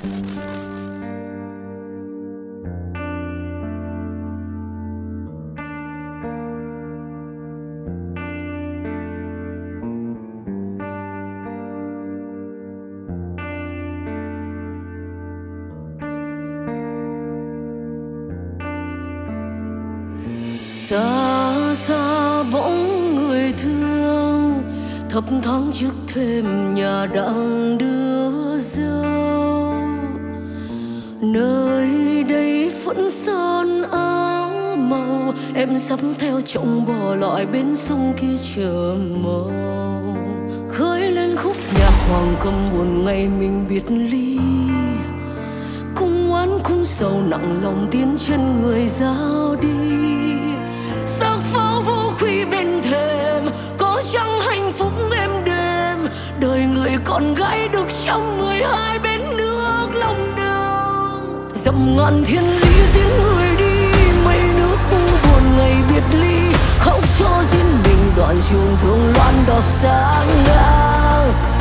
Xa xa bóng người thương thấp thoáng trước thềm nhà đang đưa dâu. Nơi đây vẫn son áo màu, em sắp theo chồng bỏ lại bên sông kia chờ màu. Khơi lên khúc nhạc hoàng cầm buồn ngày mình biệt ly, cung oán cung sầu nặng lòng tiến chân người giao đi. Sắc pháo vũ khuy bên thềm, có chăng hạnh phúc êm đềm, đời người con gái được trong 12 bên nước lòng đường. Dặm ngàn thiên lý tiếng người đi, mây nước u buồn ngày biệt ly, khóc cho riêng mình đoạn trường thương loan đỏ sáng ngang.